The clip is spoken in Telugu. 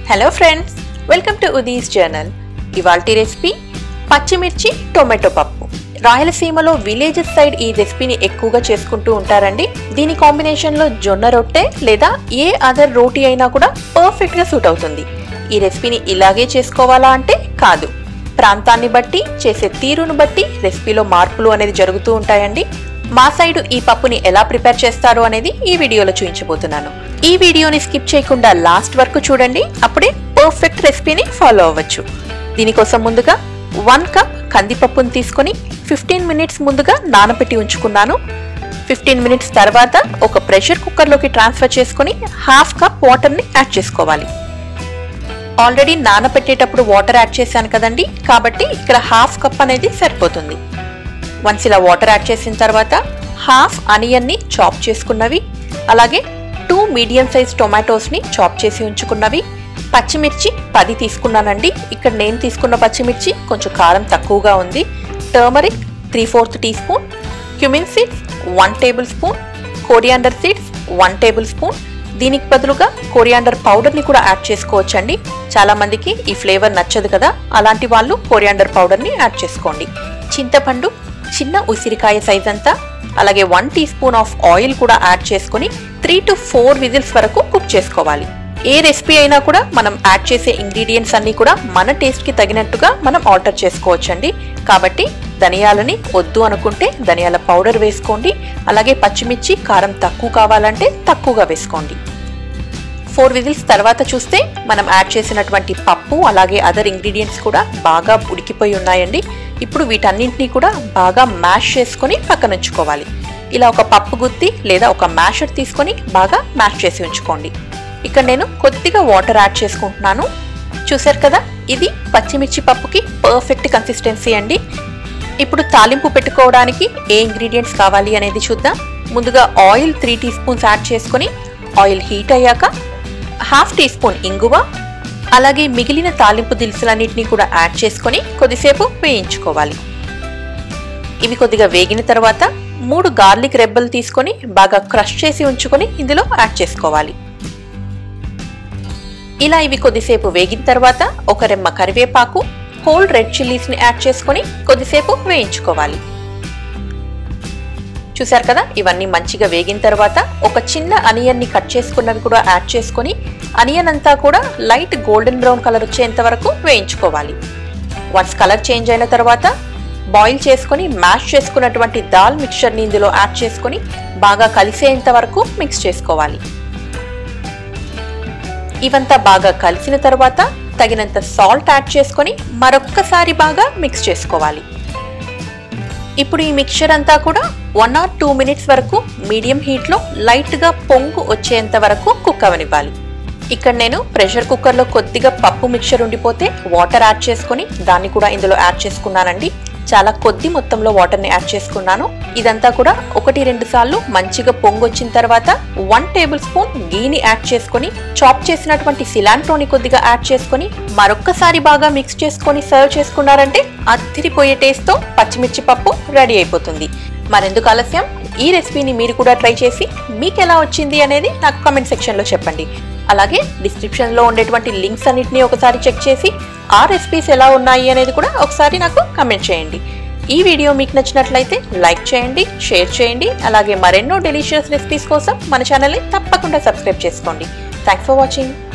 Hello friends, welcome to Udi's channel. Ivalti recipe Pachimirchi Tomato Pappu. రాయలసీమలో విలేజెస్ సైడ్ ఈ రెసిపీని ఎక్కువగా చేసుకుంటూ ఉంటారండి. దీని కాంబినేషన్ లో జొన్న రొట్టె లేదా ఏ అదర్ రోటీ అయినా కూడా పర్ఫెక్ట్ గా సూట్ అవుతుంది. ఈ రెసిపీని ఇలాగే చేసుకోవాలా అంటే కాదు. ప్రాంతాన్ని బట్టి చేసే తీరును బట్టి రెసిపీలో మార్పులు అనేది జరుగుతూ ఉంటాయండి. మా సైడ్ ఈ పప్పుని ఎలా ప్రిపేర్ చేస్తారో అనేది ఈ వీడియోలో చూపించబోతున్నాను. ఈ వీడియోని స్కిప్ చేయకుండా లాస్ట్ వరకు చూడండి, అప్పుడే పర్ఫెక్ట్ రెసిపీని ఫాలో అవ్వచ్చు. దీనికోసం ముందుగా 1 కప్ కందిపప్పును తీసుకొని 15 మినిట్స్ ముందుగా నానబెట్టి ఉంచుకున్నాను. 15 మినిట్స్ తర్వాత ఒక ప్రెషర్ కుక్కర్లోకి ట్రాన్స్ఫర్ చేసుకొని 1/2 కప్ వాటర్ని యాడ్ చేసుకోవాలి. ఆల్రెడీ నానబెట్టేటప్పుడు వాటర్ యాడ్ చేశాను కదండి, కాబట్టి ఇక్కడ 1/2 కప్ అనేది సరిపోతుంది. వన్స్ ఇలా వాటర్ యాడ్ చేసిన తర్వాత 1/2 ఆనియన్ని చాప్ చేసుకున్నవి, అలాగే 2 మీడియం సైజ్ టొమాటోస్ని చాప్ చేసి ఉంచుకున్నవి, పచ్చిమిర్చి 10 తీసుకున్నానండి. ఇక్కడ నేను తీసుకున్న పచ్చిమిర్చి కొంచెం కారం తక్కువగా ఉంది. Turmeric 3/4 teaspoon, cumin seeds 1 tablespoon, coriander seeds 1 tablespoon. దీనికి బదులుగా కోరియాండర్ పౌడర్ని కూడా యాడ్ చేసుకోవచ్చండి. చాలా మందికి ఈ ఫ్లేవర్ నచ్చదు కదా, అలాంటి వాళ్ళు కోరియాండర్ పౌడర్ని యాడ్ చేసుకోండి. చింతపండు చిన్న ఉసిరికాయ సైజ్ అంతా, అలాగే 1 టీ స్పూన్ ఆఫ్ ఆయిల్ కూడా యాడ్ చేసుకుని 3 to 4 విజిల్స్ వరకు కుక్ చేసుకోవాలి. ఏ రెసిపీ అయినా కూడా మనం యాడ్ చేసే ఇంగ్రీడియంట్స్ అన్ని కూడా మన టేస్ట్కి తగినట్టుగా మనం ఆల్టర్ చేసుకోవచ్చండి. కాబట్టి ధనియాలని వద్దు అనుకుంటే ధనియాల పౌడర్ వేసుకోండి, అలాగే పచ్చిమిర్చి కారం తక్కువ కావాలంటే తక్కువగా వేసుకోండి. 4 విజిల్స్ తర్వాత చూస్తే మనం యాడ్ చేసినటువంటి పప్పు అలాగే అదర్ ఇంగ్రీడియంట్స్ కూడా బాగా ఉడికిపోయి ఉన్నాయండి. ఇప్పుడు వీటన్నింటినీ కూడా బాగా మ్యాష్ చేసుకొని పక్కన ఉంచుకోవాలి. ఇలా ఒక పప్పు గుత్తి లేదా ఒక మ్యాషర్ తీసుకొని బాగా మ్యాష్ చేసి ఉంచుకోండి. ఇక్కడ నేను కొద్దిగా వాటర్ యాడ్ చేసుకుంటున్నాను. చూసారు కదా, ఇది పచ్చిమిర్చి పప్పుకి పర్ఫెక్ట్ కన్సిస్టెన్సీ అండి. ఇప్పుడు తాలింపు పెట్టుకోవడానికి ఏ ఇంగ్రీడియంట్స్ కావాలి అనేది చూద్దాం. ముందుగా ఆయిల్ 3 టీ స్పూన్స్ యాడ్ చేసుకొని ఆయిల్ హీట్ అయ్యాక 1/2 టీ స్పూన్ ఇంగువ, అలాగే మిగిలిన తాలింపు దినుసులన్నింటినీ కూడా యాడ్ చేసుకొని కొద్దిసేపు వేయించుకోవాలి. ఇవి కొద్దిగా వేగిన తర్వాత 3 గార్లిక్ రెబ్బలు తీసుకొని బాగా క్రష్ చేసి ఉంచుకొని ఇందులో యాడ్ చేసుకోవాలి. ఇలా ఇవి కొద్దిసేపు వేగిన తర్వాత ఒక రెమ్మ కరివేపాకు, హోల్ రెడ్ చిల్లీస్ని యాడ్ చేసుకొని కొద్దిసేపు వేయించుకోవాలి. చూసారు కదా, ఇవన్నీ మంచిగా వేగిన తర్వాత ఒక చిన్న ఆనియన్ని కట్ చేసుకున్నవి కూడా యాడ్ చేసుకొని ఆనియన్ అంతా కూడా లైట్ గోల్డెన్ బ్రౌన్ కలర్ వచ్చేంత వరకు వేయించుకోవాలి. వన్స్ కలర్ చేంజ్ అయిన తర్వాత బాయిల్ చేసుకొని మ్యాష్ చేసుకున్నటువంటి దాల్ మిక్చర్ని ఇందులో యాడ్ చేసుకొని బాగా కలిసేంత వరకు మిక్స్ చేసుకోవాలి. ఇవంతా బాగా కలిసిన తర్వాత తగినంత సాల్ట్ యాడ్ చేసుకొని మరొక్కసారి బాగా మిక్స్ చేసుకోవాలి. ఇప్పుడు ఈ మిక్చర్ అంతా కూడా 1 or 2 మినిట్స్ వరకు మీడియం హీట్లో లైట్గా పొంగు వచ్చేంత వరకు కుక్ అవనివ్వాలి. ఇక్కడ నేను ప్రెషర్ కుక్కర్లో కొద్దిగా పప్పు మిక్చర్ ఉండిపోతే వాటర్ యాడ్ చేసుకొని దాన్ని కూడా ఇందులో యాడ్ చేసుకున్నానండి. చాలా కొద్ది మొత్తంలో వాటర్ని యాడ్ చేసుకున్నాను. ఇదంతా కూడా 1-2 సార్లు మంచిగా పొంగు వచ్చిన తర్వాత 1 టేబుల్ స్పూన్ గీని యాడ్ చేసుకొని చాప్ చేసినటువంటి సిలాంట్రోని కొద్దిగా యాడ్ చేసుకొని మరొక్కసారి బాగా మిక్స్ చేసుకొని సర్వ్ చేసుకున్నారంటే అద్దిరిపోయే టేస్ట్తో పచ్చిమిర్చి పప్పు రెడీ అయిపోతుంది. మరెందుకు ఆలస్యం, ఈ రెసిపీని మీరు కూడా ట్రై చేసి మీకు ఎలా వచ్చింది అనేది నాకు కామెంట్ సెక్షన్లో చెప్పండి. అలాగే డిస్క్రిప్షన్లో ఉండేటువంటి లింక్స్ అన్నిటినీ ఒకసారి చెక్ చేసి ఆ రెసిపీస్ ఎలా ఉన్నాయి అనేది కూడా ఒకసారి నాకు కామెంట్ చేయండి. ఈ వీడియో మీకు నచ్చినట్లయితే లైక్ చేయండి, షేర్ చేయండి, అలాగే మరెన్నో డెలిషియస్ రెసిపీస్ కోసం మన ఛానల్ని తప్పకుండా సబ్స్క్రైబ్ చేసుకోండి. Thanks for watching.